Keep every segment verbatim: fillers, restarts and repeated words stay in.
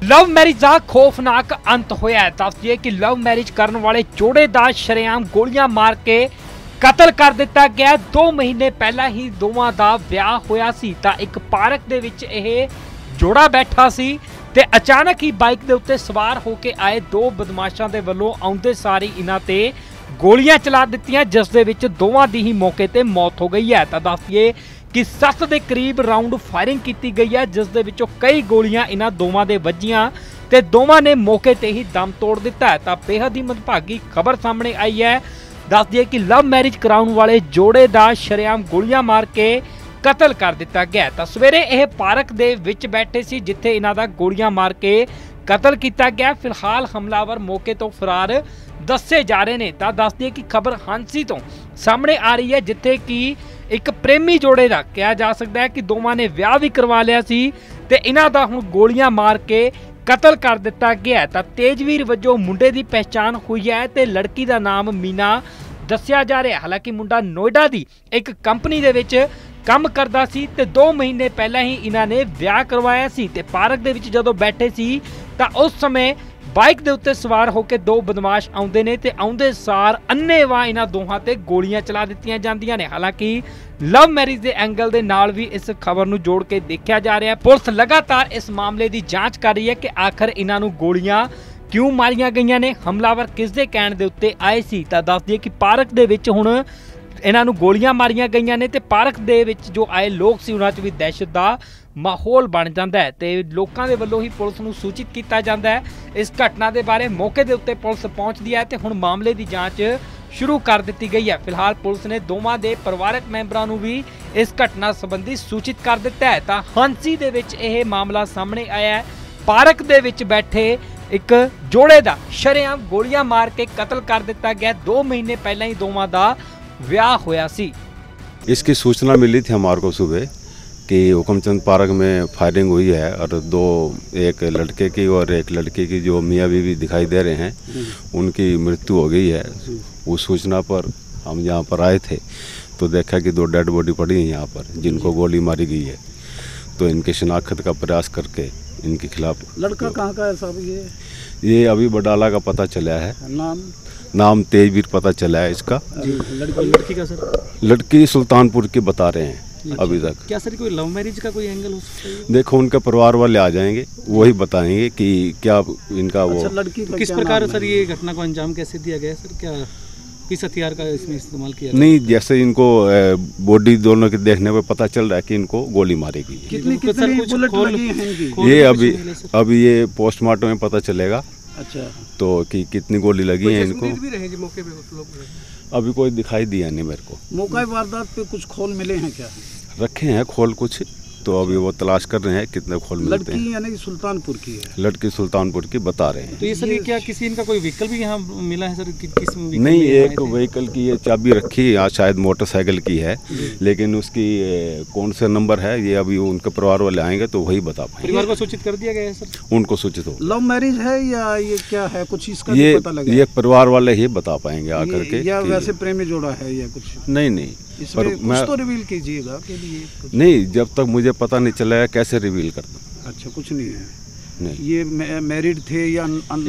Love marriage का खौफनाक अंत होया है। दस दिए कि लव मैरिज करने वाले जोड़े का शरेआम गोलियां मार के कतल कर दिता गया। दो महीने पहला ही दोवां दा ब्याह होया सी तां एक पार्क दे विच इह जोड़ा बैठा सी ते अचानक ही बाइक दे उत्ते सवार होके आए दो बदमाशां दे वल्लों आउंदे सारी इन्हां ते गोलियां चला दित्तियां, जिस दे विच दोवां दी ही मौके ते मौत हो गई है। तां दस दिए कि सत्त के करीब राउंड फायरिंग की गई है, जिस दे विचों कई गोलियां इन्हां दोवां दे वजीआं ते दोवां ने मौके ते ही दम तोड़ दिता है। तां बेहद ही मंदभागी खबर सामने आई है। दस दिए कि लव मैरिज कराउण वाले जोड़े दा शरेआम गोलियां मार के कतल कर दिता गया। तां सवेरे यह पार्क दे विच बैठे सी जिथे इन्हां दा गोलियां मार के कतल किया गया। फिलहाल हमलावर मौके तो फरार दसे जा रहे हैं। तां दस दिए कि खबर हांसी तो सामने आ रही है, जिथे कि एक प्रेमी जोड़े का कहा जा सकता है कि दोवां ने विआह भी करवा लिया सी ते इन्हां दा हुण गोलियां मार के कतल कर दिता गया। तां तेजवीर वजों मुंडे की पहचान हुई है ते लड़की का नाम मीना दस्या जा रहा है। हालांकि मुंडा नोएडा की एक कंपनी दे विच काम करदा सी ते दो महीने पहला ही इन्हां ने विआह करवाया सी ते पार्क दे विच जदों बैठे सी तां उस समय बाइक दे उत्ते सवार होकर दो बदमाश आउंदे ने ते आउंदे सार अन्नेवाह इन्हां दोहां ते गोलियां चला दित्तियां जांदियां ने। हालांकि लव मैरिज के एंगल दे नाल भी इस खबर नूं जोड़ के देखा जा रहा है। पुलिस लगातार इस मामले की जांच कर रही है कि आखिर इन्हां नूं गोलियां क्यों मारियां गईयां ने, हमलावर किस दे कहण दे उत्ते आए सी। तां दस दिए कि पार्क दे विच हुण इन्हां नूं गोलियां मारियां गईयां ने ते पार्क दे विच जो आए लोग सी उन्हां च भी दहशत दा माहौल बन जाता है ते लोकां दे वल्लों ही पुलिस नूं सूचित किया जाता है। इस घटना के बारे मौके के उत्ते पुलिस पहुंचदी है ते हुण मामले की जांच शुरू कर दी गई है। फिलहाल पुलिस ने दोवां दे परिवारक मैंबरां नूं भी इस घटना संबंधी सूचित कर दिता है। तां हांसी दे विच यह मामला सामने आया है। पार्क दे विच बैठे एक जोड़े का शरेआम गोलियां मार के कतल कर दिता गया। दो महीने पहला ही दोवां दा विआह होया सी। इसकी सूचना मिली थी हमारे को सुबह कि हुकमचंद पार्क में फायरिंग हुई है और दो एक लड़के की और एक लड़की की जो मियाँ बीवी दिखाई दे रहे हैं उनकी मृत्यु हो गई है। उस सूचना पर हम यहाँ पर आए थे तो देखा कि दो डेड बॉडी पड़ी है यहाँ पर जिनको गोली मारी गई है। तो इनके शिनाख्त का प्रयास करके इनके खिलाफ। लड़का कहाँ का है साहब? ये ये अभी बडाला का पता चला है। नाम नाम तेजवीर पता चला है इसका। लड़की लड़की का सर? लड़की सुल्तानपुर की बता रहे हैं अभी तक। क्या सर कोई लव मैरिज का कोई एंगल हो सकता है? देखो उनके परिवार वाले आ जाएंगे, वही बताएंगे कि क्या इनका वो। अच्छा, लड़की तो किस प्रकार सर ये घटना को अंजाम कैसे दिया गया सर? क्या किस हथियार का इसमें इस्तेमाल किया? नहीं, जैसे इनको बॉडी दोनों के देखने पे पता चल रहा है कि इनको गोली मारी गई है। कितनी कितनी बुलेट लगी हैं इनकी? ये अभी अभी ये पोस्टमार्टम में पता चलेगा। अच्छा, तो कि कितनी गोली लगी है इनको। भी रहे मौके पे कुछ लोग? अभी कोई दिखाई दिया नहीं मेरे को। मौका वारदात पे कुछ खोल मिले हैं क्या? रखे हैं खोल कुछ, तो अभी वो तलाश कर रहे हैं कितने खोल मिलते हैं। लड़की यानी सुल्तानपुर की है? लड़की सुल्तानपुर की बता रहे हैं। तो ये सर ये क्या किसी इनका कोई व्हीकल भी यहाँ मिला है सर? कि, किस नहीं, एक व्हीकल की ये चाबी रखी है यहाँ, शायद मोटरसाइकिल की है, लेकिन उसकी कौन सा नंबर है ये अभी उनके परिवार वाले आएंगे तो वही बता पाएंगे। परिवार को सूचित कर दिया गया है सर? उनको सूचित हो। लव मैरिज है या ये क्या है कुछ इसका ये पता लगा? ये परिवार वाले ही बता पाएंगे आकर के। या वैसे प्रेमी जोड़ा है या कुछ? नहीं नहीं, पर मैं तो रिवील कीजिएगा कि ये नहीं, जब तक मुझे पता नहीं चला कैसे रिवील कर दूं। अच्छा, कुछ नहीं है। नहीं, ये मैरिड थे या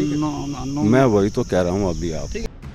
अननो? मैं वही तो कह रहा हूँ अभी आप।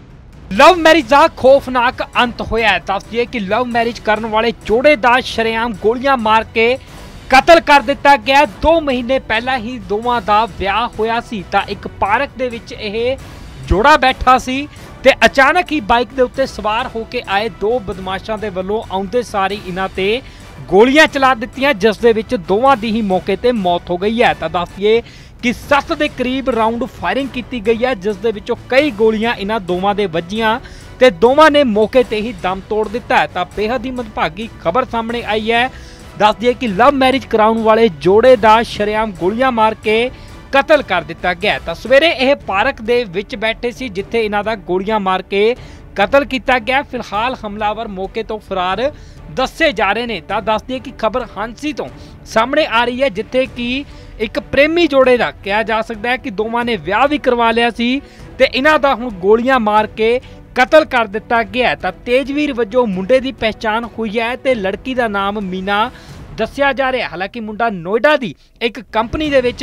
लव मैरिज का खौफनाक अंत होया है। दस दिए कि लव मैरिज करने वाले जोड़े का शरेआम गोलियां मार के कतल कर दिता गया। दो महीने पहला ही दोवां दा विआह होया सी तां एक पार्क दे विच यह जोड़ा बैठा सी ते अचानक ही बाइक दे उत्ते सवार होके आए दो बदमाशां दे वल्लों आउंदे सारी इन्हां ते गोलियां चला दित्तियां, जिस दे विच दोवां दी ही मौके ते मौत हो गई है। तां दस्सिए कि सत्त के करीब राउंड फायरिंग की गई है, जिस दे विचों कई गोलियां इन्हां दोवां दे वजीआं ते दोवां ने मौके ते ही दम तोड़ दिता है। तां बेहद ही मंदभागी खबर सामने आई है। दस दिए कि लव मैरिज कराउण वाले जोड़े का शरेआम गोलियां मार के कतल कर दिता गया। तां सवेरे यह पार्क दे विच बैठे सी जिथे इन्हां दा गोलियां मार के कतल किया गया। फिलहाल हमलावर मौके तो फरार दसे जा रहे हैं। तां दस दिए कि खबर हांसी तो सामने आ रही है, जिथे कि एक प्रेमी जोड़े का कहा जा सकता है कि दोवां ने विआह भी करवा लिया सी ते इन्हां दा हुण गोलियां मार के कतल कर दिता गया। तां तेजवीर वजों मुंडे की पहचान हुई है ते लड़की का नाम मीना दस्या जा रहा है। हालांकि मुंडा नोएडा की एक कंपनी दे विच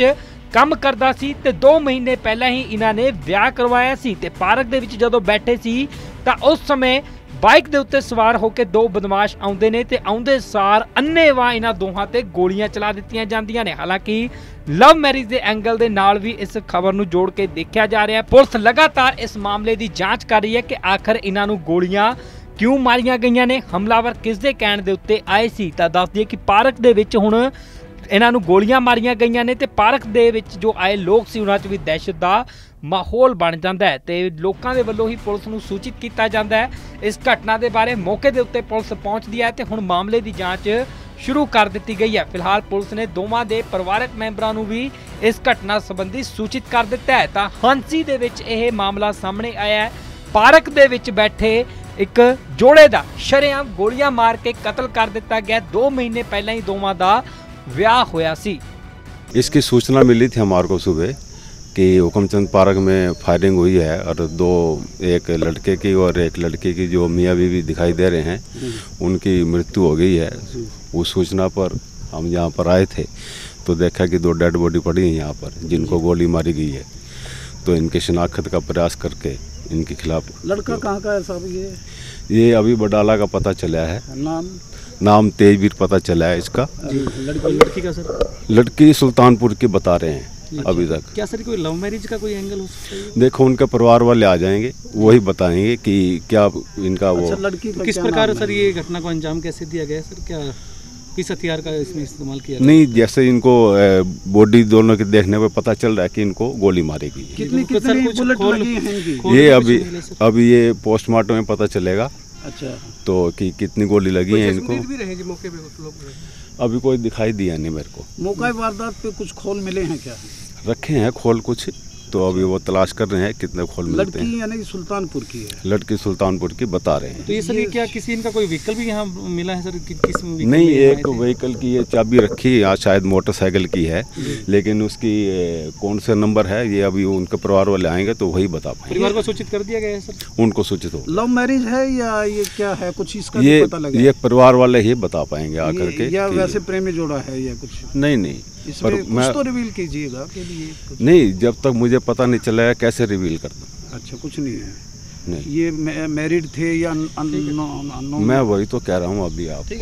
ਕੰਮ ਕਰਦਾ ਸੀ ਤੇ ਦੋ ਮਹੀਨੇ ਪਹਿਲਾਂ ਹੀ ਇਹਨਾਂ ਨੇ ਵਿਆਹ ਕਰਵਾਇਆ ਸੀ ਤੇ ਪਾਰਕ ਦੇ ਵਿੱਚ ਜਦੋਂ ਬੈਠੇ ਸੀ ਤਾਂ ਉਸ ਸਮੇਂ ਬਾਈਕ ਦੇ ਉੱਤੇ ਸਵਾਰ ਹੋ ਕੇ ਦੋ ਬਦਮਾਸ਼ ਆਉਂਦੇ ਨੇ ਤੇ ਆਉਂਦੇ ਸਾਰ ਅੰਨ੍ਹੇਵਾਹ ਇਹਨਾਂ ਦੋਹਾਂ ਤੇ ਗੋਲੀਆਂ ਚਲਾ ਦਿੱਤੀਆਂ ਜਾਂਦੀਆਂ ਨੇ। ਹਾਲਾਂਕਿ ਲਵ ਮੈਰਿਜ ਦੇ ਐਂਗਲ ਦੇ ਨਾਲ ਵੀ ਇਸ ਖਬਰ ਨੂੰ ਜੋੜ ਕੇ ਦੇਖਿਆ ਜਾ ਰਿਹਾ ਹੈ। ਪੁਲਿਸ ਲਗਾਤਾਰ ਇਸ ਮਾਮਲੇ ਦੀ ਜਾਂਚ ਕਰ ਰਹੀ ਹੈ ਕਿ ਆਖਰ ਇਹਨਾਂ ਨੂੰ ਗੋਲੀਆਂ ਕਿਉਂ ਮਾਰੀਆਂ ਗਈਆਂ ਨੇ, ਹਮਲਾਵਰ ਕਿਸ ਦੇ ਕਹਿਣ ਦੇ ਉੱਤੇ ਆਏ ਸੀ। ਤਾਂ ਦੱਸ ਦਈਏ ਕਿ ਪਾਰਕ ਦੇ ਵਿੱਚ ਹੁਣ ਇਹਨਾਂ ਨੂੰ ਗੋਲੀਆਂ ਮਾਰੀਆਂ ਗਈਆਂ ਨੇ ਤੇ ਪਾਰਕ ਦੇ ਵਿੱਚ ਜੋ ਆਏ ਲੋਕ ਸੀ ਉਹਨਾਂ 'ਚ ਵੀ ਦਹਿਸ਼ਤ ਦਾ ਮਾਹੌਲ ਬਣ ਜਾਂਦਾ ਹੈ ਤੇ ਲੋਕਾਂ ਦੇ ਵੱਲੋਂ ਹੀ ਪੁਲਿਸ ਨੂੰ ਸੂਚਿਤ ਕੀਤਾ ਜਾਂਦਾ ਹੈ। ਇਸ ਘਟਨਾ ਦੇ ਬਾਰੇ ਮੌਕੇ ਦੇ ਉੱਤੇ ਪੁਲਿਸ ਪਹੁੰਚਦੀ ਹੈ ਤੇ ਹੁਣ ਮਾਮਲੇ ਦੀ ਜਾਂਚ ਸ਼ੁਰੂ ਕਰ ਦਿੱਤੀ ਗਈ ਹੈ। ਫਿਲਹਾਲ ਪੁਲਿਸ ਨੇ ਦੋਵਾਂ ਦੇ ਪਰਿਵਾਰਕ ਮੈਂਬਰਾਂ ਨੂੰ ਵੀ ਇਸ ਘਟਨਾ ਸੰਬੰਧੀ ਸੂਚਿਤ ਕਰ ਦਿੱਤਾ ਹੈ। ਤਾਂ ਹਾਂਸੀ ਦੇ ਵਿੱਚ ਇਹ ਮਾਮਲਾ ਸਾਹਮਣੇ ਆਇਆ ਹੈ। ਪਾਰਕ ਦੇ ਵਿੱਚ ਬੈਠੇ ਇੱਕ ਜੋੜੇ ਦਾ ਸ਼ਰੇਆਮ ਗੋਲੀਆਂ ਮਾਰ ਕੇ ਕਤਲ ਕਰ ਦਿੱਤਾ ਗਿਆ। ਦੋ ਮਹੀਨੇ ਪਹਿਲਾਂ ਹੀ ਦੋਵਾਂ ਦਾ ਵਿਆਹ ਹੋया सी। इसकी सूचना मिली थी हमारे को सुबह कि हुकमचंद पार्क में फायरिंग हुई है और दो एक लड़के की और एक लड़की की जो मियाँ बीवी दिखाई दे रहे हैं उनकी मृत्यु हो गई है। उस सूचना पर हम यहाँ पर आए थे तो देखा कि दो डेड बॉडी पड़ी है यहाँ पर जिनको गोली मारी गई है। तो इनके शिनाख्त का प्रयास करके इनके खिलाफ। लड़का कहाँ का है साहब? ये ये अभी बडाला का पता चला है। नाम नाम तेजवीर पता चला है इसका। लड़की लड़की का सर? लड़की सुल्तानपुर की बता रहे हैं अभी तक। क्या सर कोई लव मैरिज का कोई एंगल हो सकता है? देखो उनके परिवार वाले आ जाएंगे वही बताएंगे कि क्या इनका वो। अच्छा, लड़की तो किस प्रकार सर ये घटना को अंजाम कैसे दिया गया सर? क्या किस हथियार का इसमें इस्तेमाल किया? नहीं, जैसे इनको बॉडी दोनों के देखने पे पता चल रहा है कि इनको गोली मारी गई। कितनी कितनी बुलेट लगी हैं इनकी? ये अभी अभी ये पोस्टमार्टम में पता चलेगा। अच्छा, तो कि कितनी गोली लगी है इनको। भी रहेंगे मौके पे उस लोग? अभी कोई दिखाई दिया नहीं मेरे को। मौका वारदात पे कुछ खोल मिले हैं क्या? रखे हैं खोल कुछ, तो अभी वो तलाश कर रहे हैं कितने खोल मिलते हैं। लड़की यानी कि सुल्तानपुर की है? लड़की सुल्तानपुर की बता रहे हैं। तो ये सर ये क्या किसी इनका कोई व्हीकल भी यहाँ मिला है सर? कि, किस व्हीकल नहीं, में एक व्हीकल की ये चाबी रखी यहाँ, शायद मोटरसाइकिल की है, लेकिन उसकी ए, कौन सा नंबर है ये अभी उनके परिवार वाले आएंगे तो वही बता पाएंगे। परिवार को सूचित कर दिया गया है सर? उनको सूचित हो। लव मैरिज है या ये क्या है, कुछ इसका ये भी पता लगा? ये परिवार वाले ही बता पाएंगे आकर के। या वैसे प्रेमी जोड़ा है या कुछ? नहीं नहीं, पर पर मैं कुछ तो रिवील कीजिएगा के लिए कुछ। नहीं, जब तक मुझे पता नहीं चला कैसे रिवील कर दूं। अच्छा, कुछ नहीं है। नहीं, ये मैरिड थे या अन, अन, अन, अन, मैं वही तो कह रहा हूँ अभी आप।